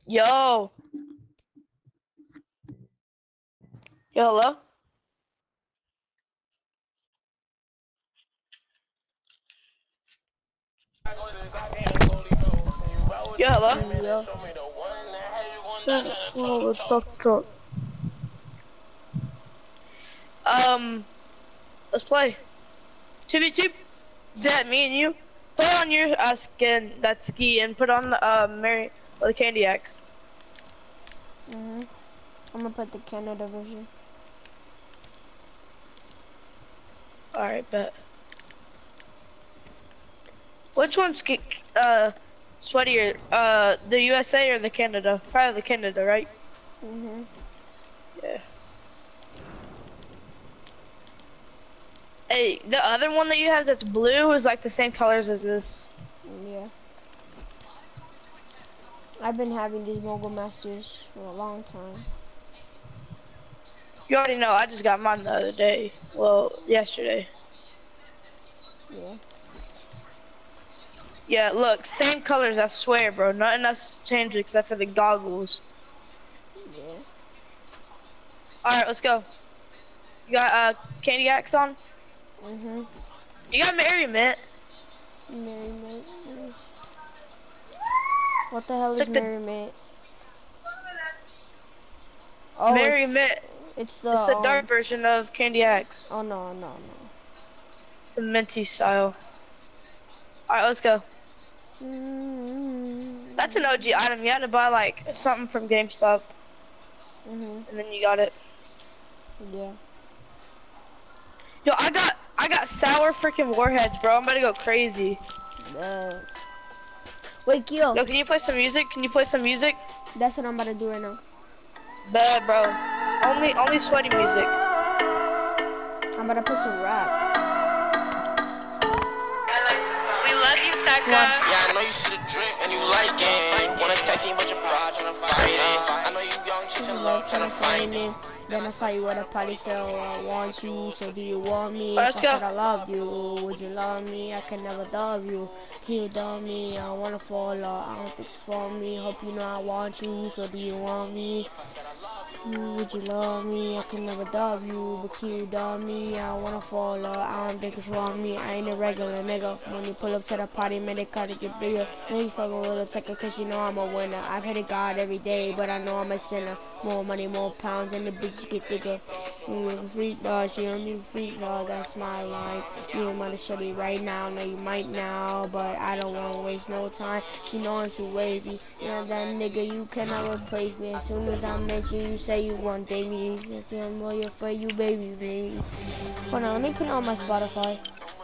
Yo. Yo, hello? Yo, hello? Yeah. Well, let's talk. Let's play. 2v2, that me and you. Put on your skin, that ski, and put on Mary, or the Candy Axe. I'm gonna put the Canada version. Alright, bet. Which one's sweatier? The USA or the Canada? Probably the Canada, right? Yeah. Hey, the other one that you have that's blue is like the same colors as this. Yeah. I've been having these Mogul Masters for a long time. You already know, I just got mine the other day. Well, yesterday. Yeah. Yeah, look, same colors, I swear, bro. Nothing else changed except for the goggles. Yeah. Alright, let's go. You got Candy Axe on? You got Merriment. Merriment. What the hell It's is like the Merriment? Oh, Merriment. it's It's the dark the version of Candy Axe. Oh no. It's the minty style. Alright, let's go. That's an OG item. You had to buy like something from GameStop. And then you got it. Yeah. Yo, I got sour freaking warheads, bro. I'm about to go crazy. Wait, Kyo. Yo, can you play some music? Can you play some music? That's what I'm about to do right now. Bad, bro. Only sweaty music. I'm about to put some rap. We love you, Taka. Yeah, I know you see the drink and you like it. Wanna text me but your pride tryna fight it. I know you young, chasing love, tryna find it. Then I saw you at a party, so I want you. So do you want me? Let's If go. I said I loved you, would you love me? I can never love you. Can you love me? I wanna fall off. I don't think it's for me. Hope you know I want you. So do you want me? Would you love me? I can never love you, but can you love me? I wanna fall off. I don't think it's for me. I ain't a regular nigga. When you pull up to the party, man, they cut to get bigger. Know you fucking with a sucker, cause you know I'm a winner. I pray to God every day, but I know I'm a sinner. More money, more pounds, and the bitches get thicker. You a freak dog, she don't need a freak dog, that's my line. You ain't mother shorty right now, know you might now, but I don't wanna waste no time. She know I'm too wavy. You know that nigga, you cannot replace me. As soon as I mention you, say you want date me. Yes, I'm loyal for you, baby. Hold on, let me put it on my Spotify.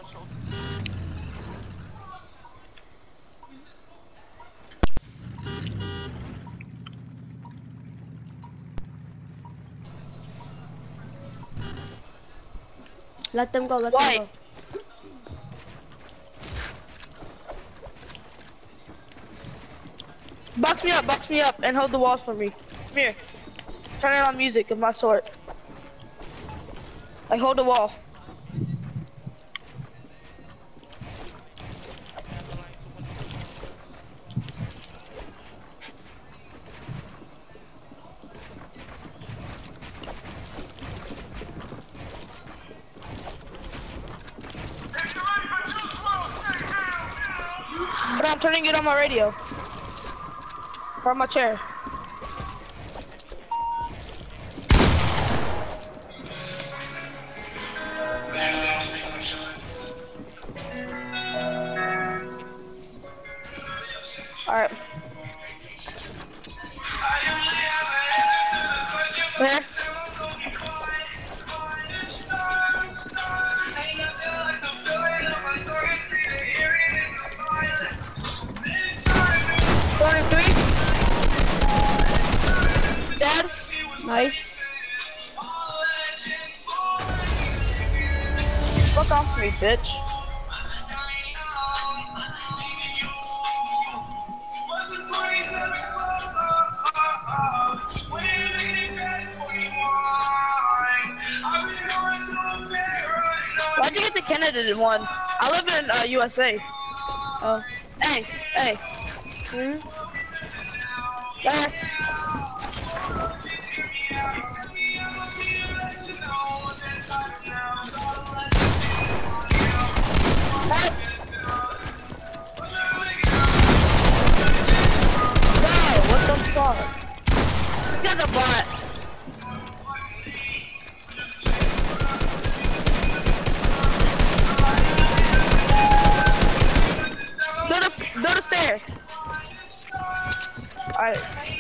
Let them go, let them go. Box me up, and hold the walls for me. Come here. Turn it on music of my sort. Like, hold the wall. But I'm turning it on my radio. Or on my chair. Alright. Where? Dad? Nice. Fuck off me, bitch. Why'd you get the Canada one? I live in USA. Oh. Hey. There. What the fuck? Get the bot. Go to stairs. Alright.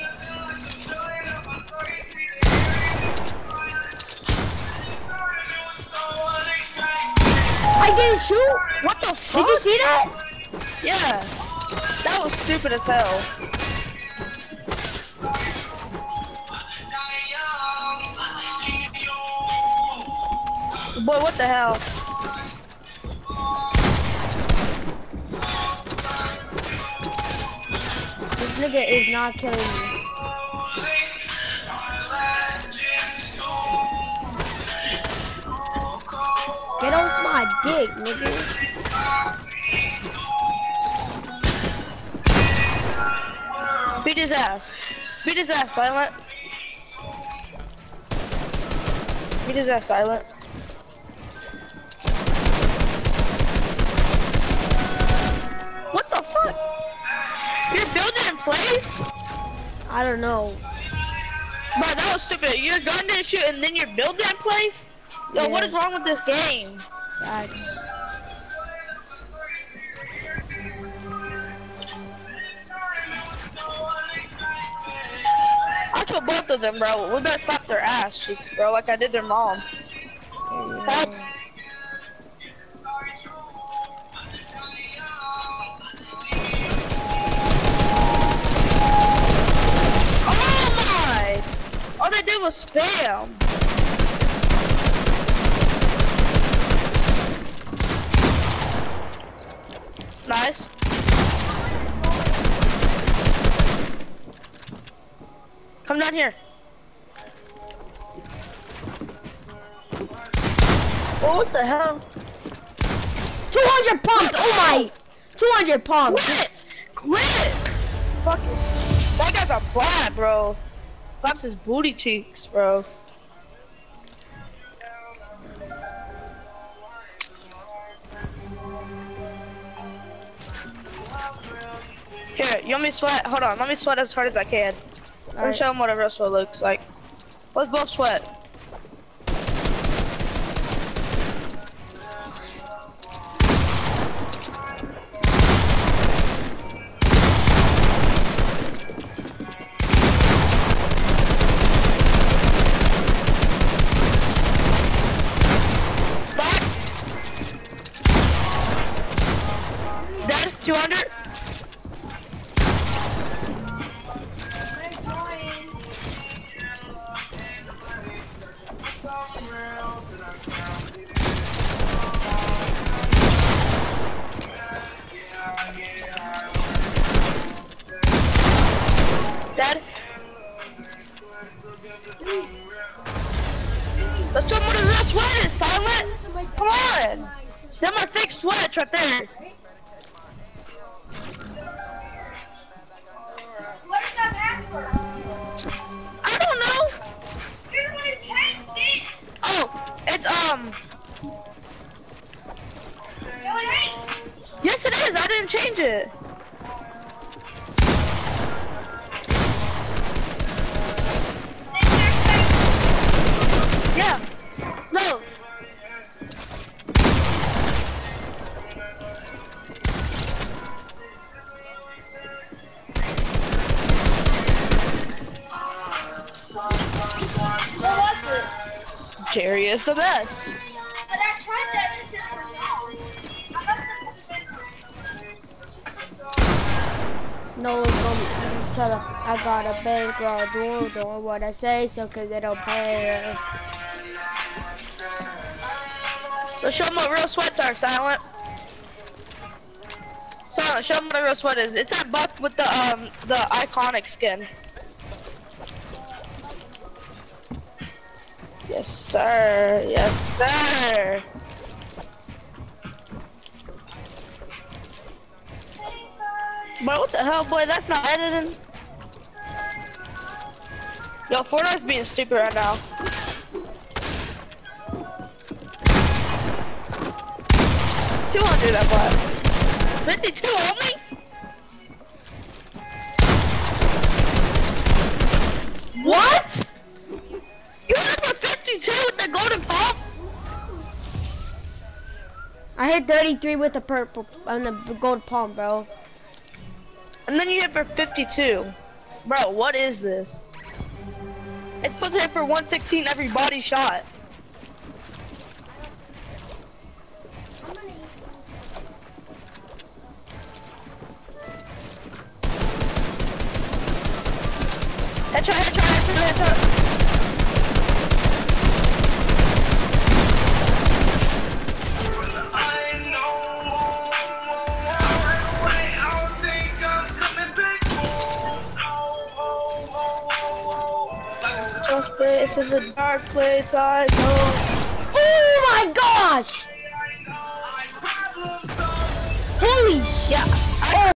I didn't shoot. What the fuck? Did you see that? Yeah. That was stupid as hell. Boy, what the hell? This nigga is not killing me. Get off my dick, nigga. Beat his ass. Beat his ass, Silent. Beat his ass, Silent. What the fuck? You're building in place? I don't know. Bro, that was stupid. Your gun didn't shoot and then you're building in place? Yo, what Yeah. is wrong with this game? Facts. I killed both of them, bro. We better slap their ass cheeks, bro, like I did their mom. Help. Oh my! All they did was spam. Nice. Come down here. Oh, what the hell? 200 pumps! Oh my! 200 pumps! Quit! Quit! Fucking. That guy's a brat, bro. Slaps his booty cheeks, bro. Here, you want me to sweat? Hold on, let me sweat as hard as I can. Let me Alright. show him what a real sweat looks like. Let's both sweat. Box. Dead. 200. Dead. Let's show them what a real sweat is, Silent. Come on. Them are fake sweats right there. What is that password? I don't know. You're the one who changed it. Oh, it's No, it ain't. yes it is. I didn't change it. Yeah. No. What was it? Jerry is the best. But I tried that and it didn't work out. I must have been. No, tell them I got a bankroll, doing what I say, so cause they don't pay. Let's show them what real sweats are, Silent. Silent, show them what a real sweat is. It's that buck with the iconic skin. Yes, sir. Yes, sir. But what the hell, boy? That's not editing. Yo, Fortnite's being stupid right now. $200 that bot. 52 only? What? You hit for 52 with the golden pump? I hit 33 with the purple on the gold palm, bro. And then you hit for 52. Bro, what is this? It's supposed to hit for 116 every body shot. Headshot, headshot, headshot, headshot. This is a dark place, I know. Oh my gosh! Holy shit! Yeah.